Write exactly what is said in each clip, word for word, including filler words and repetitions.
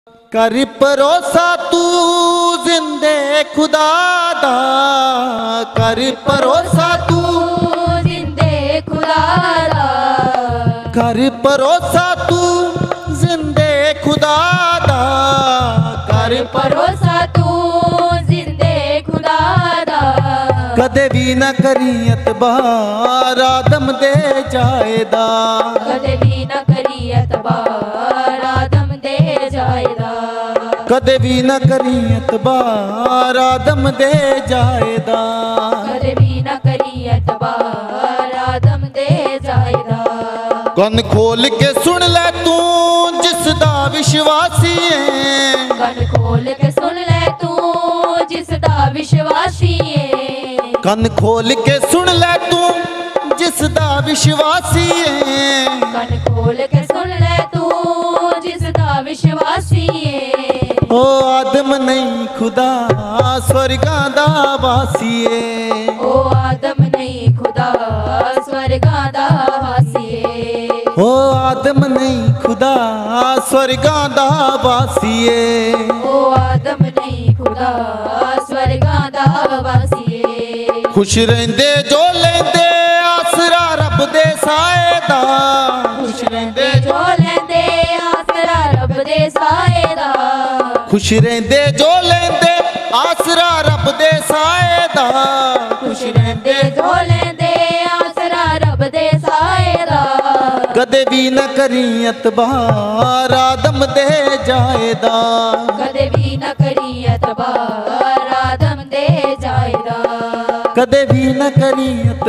कर भरोसा तू जिंदे खुदा दा, कर भरोसा तू जिंदे खुदा दा, कर भरोसा तू जिंदे खुदा दा, कर भरोसा तू जिंदे खुदा दा। कदे भी न करी एतबार आदम दे जायदा, कदे भी न करी एतबार आदम दे जायदा, कदे भी न करी एतबार आदम दे जायदा, कदे भी न करी एतबार आदम दे जायदा। कन खोल के सुन ले तू जिसदा विश्वासी है, कन खोल के सुन ले तू जिसदा विश्वासी है, कन खोल के सुन ले तू जिसदा विश्वासी है, कन खोल के सुन ले तू जिसदा विश्वासी है। ओ आदम नहीं खुदा स्वर्गां दा वासी है, ओ आदम नहीं खुदा स्वर्गां दा वासी है, ओ आदम नहीं खुदा स्वर्गां दा वासी है, ओ आदम नहीं खुदा स्वर्गां दा वासी है। खुश रहंदे जो लेंदे आसरा रब दे साए दा, खुश रहंदे जो लेंदे आसरा रब दे साए दा, खुश रहंदे जो लेंदे आसरा रब दे साए दा, खुश रहंदे जो लेंदे आसरा रब दे साए दा। कदे भी न करी एतबार आदम दे जायदा, कदे भी न करी एतबार आदम दे जायदा, कदे भी न करी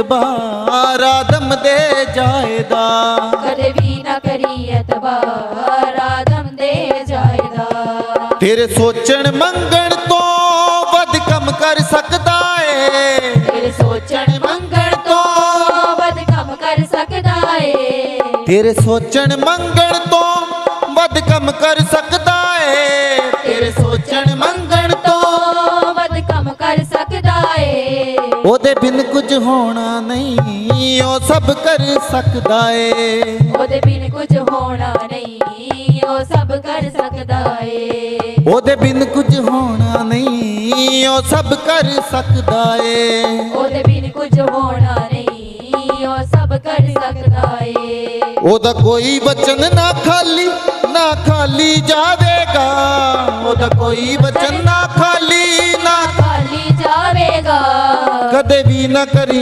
एतबार आदम दे जायदा, कदे भी न करी एतबार आदम दे जायदा। तेरे सोचण मंगण तो वध कम कर सकदा है, तेरे सोचण मंगण तो वध कम कर सकदा है, तेरे सोचण मंगण तो वध कम कर सकदा है, तेरे सोचण मंगण तो वध कम कर सकदा है। ओदे बिन कुछ होना नहीं ओ सब कर सकदा है, ओदे बिन कुछ होना नहीं ओ सब कर सकदा है, ओदे बिन कुछ होना नहीं ओ सब कर सकदा है, ओदे बिन कुछ होना नहीं ओ सब कर सकदा है। ओदा कोई वचन ना खाली ना खाली जावेगा, ओदा कोई वचन ना खाली ना खाली जावेगा, कदे भी न करी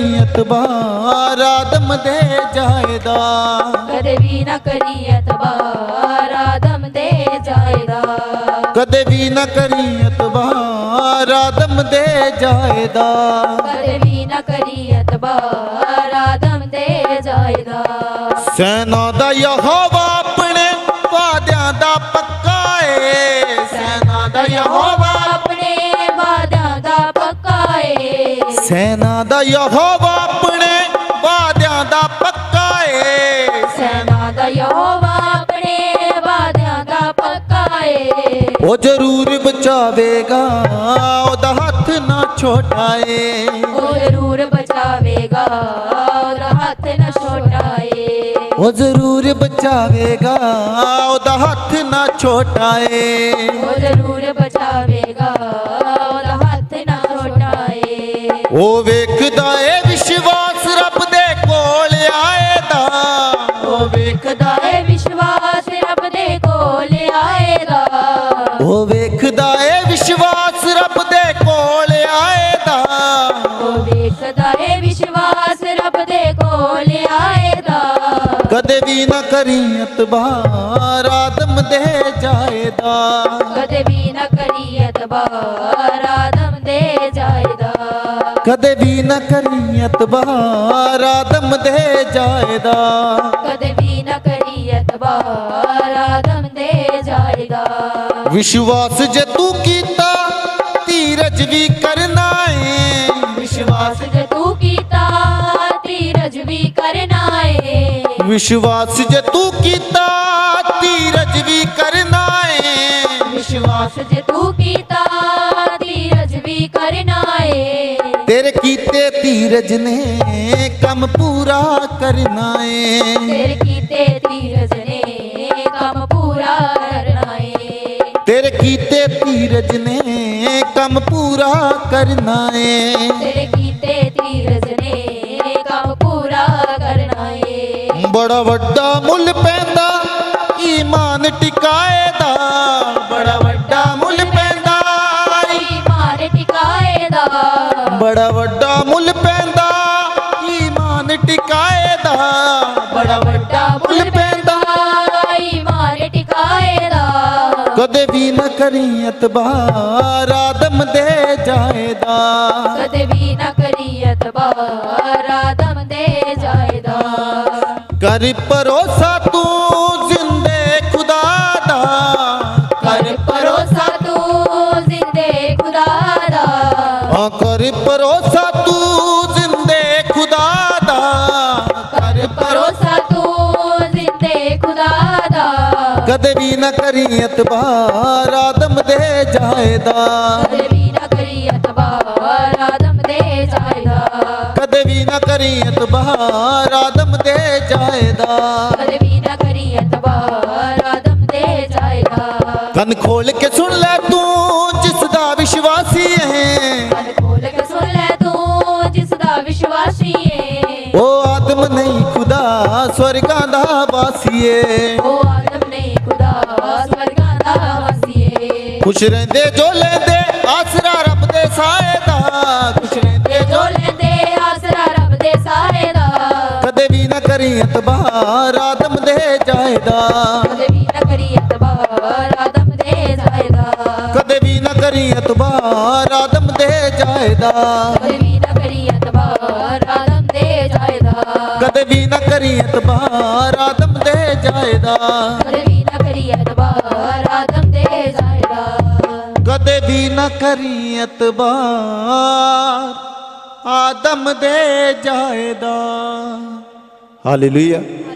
एतबार आदम दे जायदा, कदे भी न करी एतबार आदम दे जायदा, कदे भी न करी एतबार आदम दे जायदा, कदे भी न करी एतबार आदम दे जायदा। सैना दा यहोवा अपने वादियां दा पक्का है, सैना दा यहोवा अपने वादियां दा पक्का है, सैना दा यहोवा अपने वादियां दा पक्का है, सेना दा यहोवा अपने वादियां दा पक्का है। ओ जरूर बचावेगा ओदा हथ ना छोटा है, ओ जरूर बचावेगा ओदा हाथ न छोटा है, ओ जरूर बचावेगा ओदा हथ ना छोटा है, ओ जरूर बचावेगा ओदा हाथ न छोटा है। ओ वेखदा ए विश्वास रब दे कोल आएदा, ओ वेखदा ए विश्वास रब दे कोल आएदा, ओ वेखदा ए विश्वास रब दे कोल आएदा, ओ वेखदा ए विश्वास रब दे कोल आएदा। कदे भी न करी एतबार आदम दे जायदा, कदे भी न करी एतबार आदम दे जायदा, कदे भी न करी एतबार आदम दे जायदा, कदे भी न करी एतबार आदम दे जायदा। विश्वास जे तू कीता धीरज भी करना है, विश्वास जे तू कीता धीरज भी करना है, विश्वास जे तू कीता धीरज भी करना है, विश्वास जे तू कीता धीरज भी करना है। तेरे कीते धीरज ने कम पूरा करना है, तेरे कीते धीरज ने काम पूरा करना है, ਕੀਤੇ ਧੀਰਜ ਨੇ ਕੰਮ ਪੂਰਾ ਕਰਨਾ ਏ। ਤੇਰੇ ਕੀਤੇ ਧੀਰਜ ਨੇ ਕੰਮ ਪੂਰਾ ਕਰਨਾ ਏ। ਬੜਾ ਵੱਡਾ ਮੁੱਲ ਪੈਂਦਾ ਈਮਾਨ ਟਿਕਾਏ ਦਾ, ਬੜਾ ਵੱਡਾ ਮੁੱਲ ਪੈਂਦਾ ਈਮਾਨ ਟਿਕਾਏ ਦਾ, ਬੜਾ ਵੱਡਾ ਮੁੱਲ ਪੈਂਦਾ ਈਮਾਨ ਟਿਕਾਏ ਦਾ, ਬੜਾ ਵੱਡਾ ਮੁੱਲ ਪੈਂਦਾ ਈਮਾਨ ਟਿਕਾਏ ਦਾ। ਕਦੇ ਵੀ ਨਾ ਕਰੀ ਇਤਬਾਰ ਆਦਮ ਦੇ ਜਾਇਦਾ, ਕਦੇ ਵੀ ਨਾ ਕਰੀ ਇਤਬਾਰ ਆਦਮ ਦੇ ਜਾਇਦਾ। ਕਰ ਭਰੋਸਾ ਤੂੰ ਜ਼ਿੰਦੇ ਖੁਦਾ ਦਾ, ਕਰ ਭਰੋਸਾ ਤੂੰ ਜ਼ਿੰਦੇ ਖੁਦਾ ਦਾ, ਹਾਂ ਕਰ ਭਰੋਸਾ ਤੂੰ ਜ਼ਿੰਦੇ ਖੁਦਾ ਦਾ, ਕਰ ਭਰੋਸਾ ਤੂੰ ਜ਼ਿੰਦੇ ਖੁਦਾ ਦਾ। ਕਦੇ ਵੀ ਨਾ ਕਰੀ ਇਤਬਾਰ ਆਦਮ ਦੇ ਜਾਇਦਾ, ਕਦੇ ਵੀ ਨਾ ਕਰੀ ਇਤਬਾਰ ਆਦਮ ਦੇ ਜਾਇਦਾ, ਕਦੇ ਵੀ ਨਾ ਕਰੀ ਇਤਬਾਰ ਆਦਮ ਦੇ ਜਾਇਦਾ। ਕਦੇ ਵੀ ਨਾ ਕਰੀ ਇਤਬਾਰ ਆਦਮ ਦੇ ਜਾਇਦਾ। ਕੰਨ ਖੋਲ ਕੇ ਸੁਣ ਲੈ ਤੂੰ ਜਿਸ ਦਾ ਵਿਸ਼ਵਾਸੀ ਹੈ, ਕੰਨ ਖੋਲ ਕੇ ਸੁਣ ਲੈ ਤੂੰ ਜਿਸ ਦਾ ਵਿਸ਼ਵਾਸੀ ਏ। ਉਹ ਆਦਮ ਨਹੀਂ ਖੁਦਾ ਸਵਰਗਾਂ ਦਾ ਵਾਸੀ ਏ। ਉਹ ਆਦਮ ਨਹੀਂ ਖੁਦਾ ਸਵਰਗਾਂ ਦਾ ਵਾਸੀ ਏ। ਖੁਸ਼ ਰਹਿੰਦੇ ਜੋ ਲੈਂਦੇ ਆਸਰਾ ਰੱਬ ਦੇ ਸਾਏ ਦਾ, ਖੁਸ਼ ਰਹਿੰਦੇ ਜੋ ਜੋ ਲੈਂਦੇ ਆਸਰਾ ਰੱਬ ਦੇ ਸਾਏ ਦਾ। ਕਦੇ ਵੀ ਨਾ ਕਰੀ ਇਤਬਾਰ ਆਦਮ ਦੇ ਜਾਇਦਾ, ਕਦੇ ਵੀ ਨਾ ਕਰੀ ਇਤਬਾਰ ਆਦਮ ਦੇ ਜਾਇਦਾ, ਕਦੇ ਵੀ ਨਾ ਕਰੀ ਇਤਬਾਰ ਆਦਮ ਦੇ ਜਾਇਦਾ, ਕਦੇ ਵੀ ਨਾ ਕਰੀ ਇਤਬਾਰ ਆਦਮ ਦੇ ਜਾਇਦਾ, ਕਦੇ ਵੀ ਨਾ ਕਰੀ ਇਤਬਾਰ ਆਦਮ ਦੇ ਜਾਇਦਾ, ਕਦੇ ਵੀ ਨਾ ਕਰੀ ਇਤਬਾਰ ਆਦਮ ਦੇ ਜਾਇਦਾ, ਕਦੇ ਵੀ ਨਾ ਕਰੀ ਇਤਬਾਰ ਆਦਮ ਦੇ ਜਾਇਦਾ। ਹਾਲੇਲੂਇਆ।